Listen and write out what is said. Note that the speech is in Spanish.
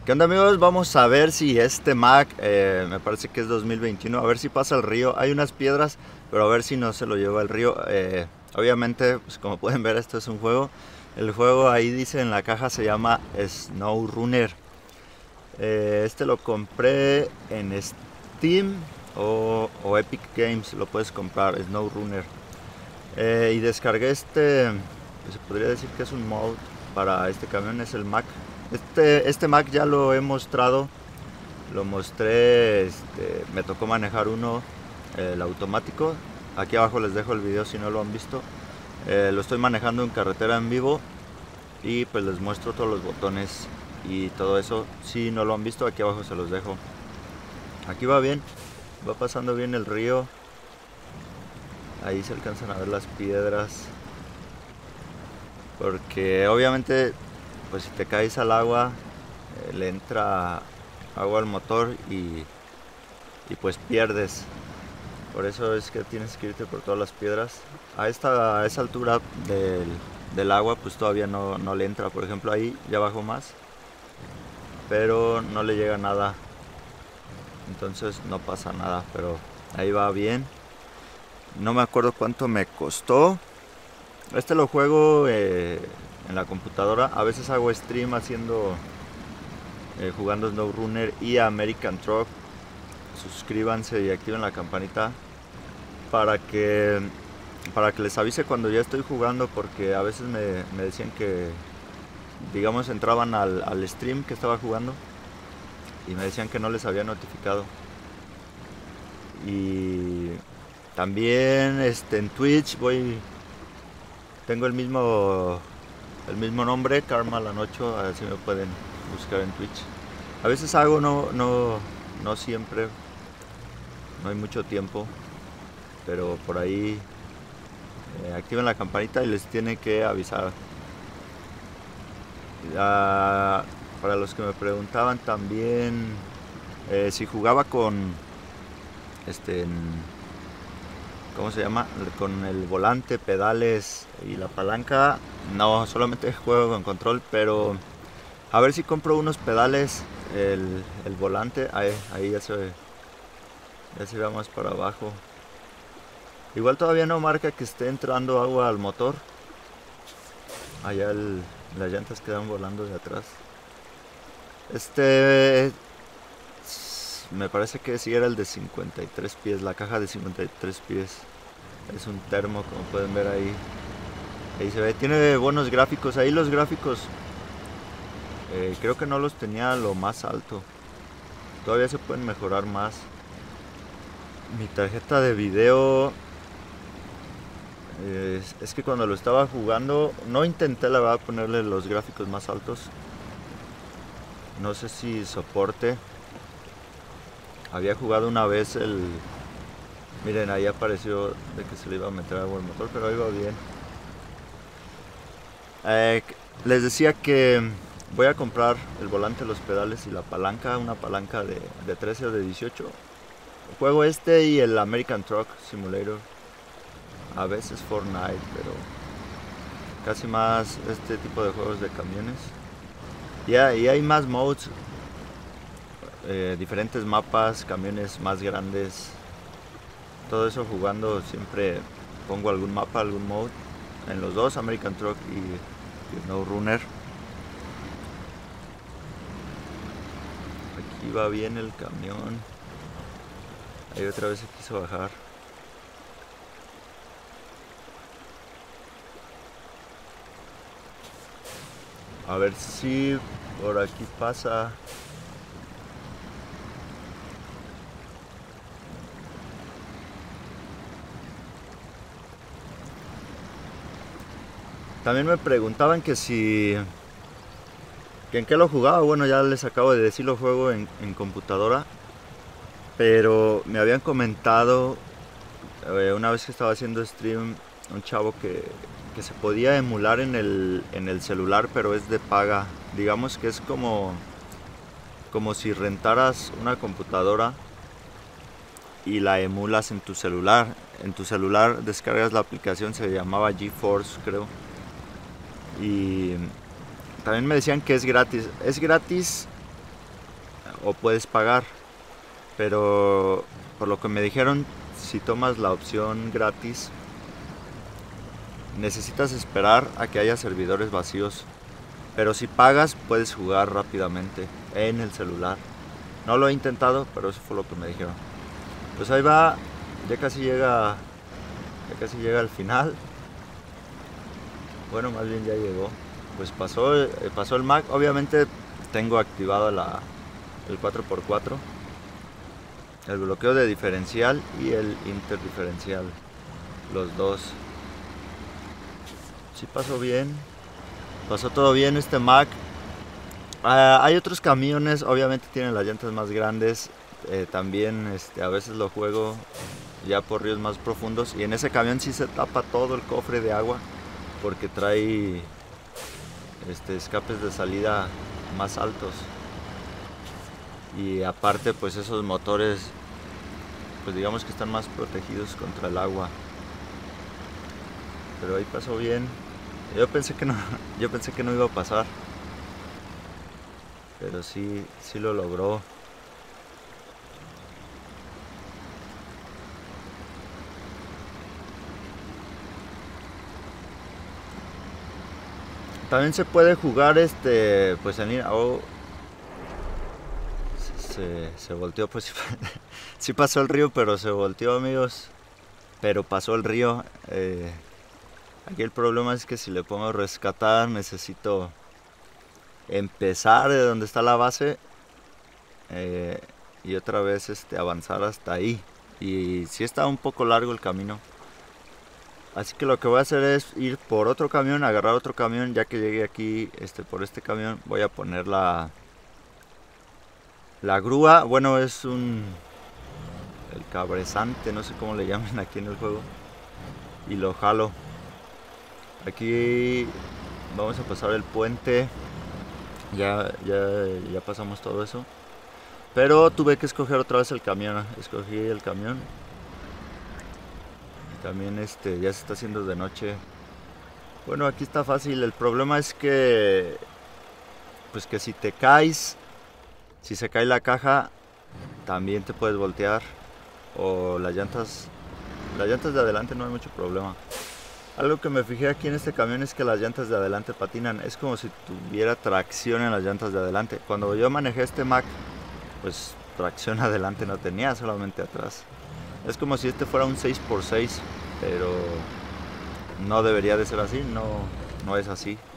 ¿Qué onda, amigos? Vamos a ver si este Mac, me parece que es 2021, a ver si pasa el río. Hay unas piedras, pero a ver si no se lo lleva el río. Obviamente, pues como pueden ver, esto es un juego. El juego ahí dice en la caja se llama SnowRunner. Este lo compré en Steam o Epic Games, lo puedes comprar, SnowRunner. Y descargué se podría decir que es un mod para este camión, es el Mac. Este Mac ya lo he mostrado, lo mostré, me tocó manejar uno, el automático. Aquí abajo les dejo el video si no lo han visto. Lo estoy manejando en carretera en vivo y pues les muestro todos los botones y todo eso. Si no lo han visto, aquí abajo se los dejo. Aquí va bien, va pasando bien el río. Ahí se alcanzan a ver las piedras. Porque obviamente, pues si te caes al agua, le entra agua al motor y pues pierdes. Por eso es que tienes que irte por todas las piedras. A esa altura del agua, pues todavía no le entra. Por ejemplo, ahí ya bajó más, pero no le llega nada. Entonces no pasa nada, pero ahí va bien. No me acuerdo cuánto me costó. Este lo juego en la computadora. A veces hago stream jugando SnowRunner y American Truck. Suscríbanse y activen la campanita para que para que les avise cuando ya estoy jugando, porque a veces me decían que, digamos, entraban al stream que estaba jugando y me decían que no les había notificado. Y también en Twitch tengo el mismo nombre, Karmalan8, a ver si me pueden buscar en Twitch. A veces hago, no siempre, no hay mucho tiempo, pero por ahí activen la campanita y les tiene que avisar. Para los que me preguntaban también si jugaba con este ¿cómo se llama? Con el volante, pedales y la palanca. No, solamente juego con control, pero a ver si compro unos pedales, el volante, ahí ya se va más para abajo. Igual todavía no marca que esté entrando agua al motor. Allá las llantas quedan volando de atrás. Me parece que sí era el de 53 pies, la caja de 53 pies. Es un termo, como pueden ver ahí. Ahí se ve, tiene buenos gráficos. Ahí los gráficos creo que no los tenía lo más alto. Todavía se pueden mejorar más. Mi tarjeta de video, es que cuando lo estaba jugando no intenté la verdad ponerle los gráficos más altos. No sé si soporte. Había jugado una vez Miren, ahí apareció de que se le iba a meter agua al motor, pero ahí va bien. Les decía que voy a comprar el volante, los pedales y la palanca, una palanca de 13 o de 18. Juego y el American Truck Simulator. A veces Fortnite, pero casi más este tipo de juegos de camiones. Y hay más modes, diferentes mapas, camiones más grandes. Todo eso jugando siempre pongo algún mapa, algún mode. En los dos, American Truck y SnowRunner. Aquí va bien el camión. Ahí otra vez se quiso bajar. A ver si por aquí pasa. También me preguntaban que en qué lo jugaba. Bueno, ya les acabo de decir, lo juego en computadora. Pero me habían comentado una vez que estaba haciendo stream un chavo que se podía emular en el celular, pero es de paga. Digamos que es como si rentaras una computadora y la emulas en tu celular. En tu celular descargas la aplicación, se llamaba GeForce, creo. Y también me decían que es gratis. Es gratis o puedes pagar. Pero por lo que me dijeron, si tomas la opción gratis, necesitas esperar a que haya servidores vacíos. Pero si pagas, puedes jugar rápidamente en el celular. No lo he intentado, pero eso fue lo que me dijeron. Pues ahí va, ya casi llega al final. Bueno, más bien ya llegó. Pues pasó el Mac. Obviamente tengo activado el 4x4, el bloqueo de diferencial y el interdiferencial, los dos. Sí pasó bien, pasó todo bien este Mac. Hay otros camiones, obviamente tienen las llantas más grandes. También a veces lo juego ya por ríos más profundos, y en ese camión sí se tapa todo el cofre de agua porque trae escapes de salida más altos, y aparte pues esos motores pues digamos que están más protegidos contra el agua. Pero ahí pasó bien. Yo pensé que no yo pensé que no iba a pasar, pero sí lo logró. También se puede jugar pues en línea. Oh, se volteó, pues sí pasó el río, pero se volteó, amigos. Pero pasó el río. Aquí el problema es que si le pongo rescatar, necesito empezar de donde está la base, y otra vez avanzar hasta ahí. Y sí está un poco largo el camino. Así que lo que voy a hacer es ir por otro camión, agarrar otro camión. Ya que llegue aquí por este camión, voy a poner la grúa. Bueno, es el cabresante, no sé cómo le llaman aquí en el juego. Y lo jalo. Aquí vamos a pasar el puente. Ya pasamos todo eso. Pero tuve que escoger otra vez el camión. Escogí el camión. También ya se está haciendo de noche. Bueno, aquí está fácil. El problema es que pues que si te caes, si se cae la caja, también te puedes voltear. O las llantas de adelante no hay mucho problema. Algo que me fijé aquí en este camión es que las llantas de adelante patinan. Es como si tuviera tracción en las llantas de adelante. Cuando yo manejé este Mac, pues tracción adelante no tenía, solamente atrás. Es como si fuera un 6x6, pero no debería de ser así, no es así.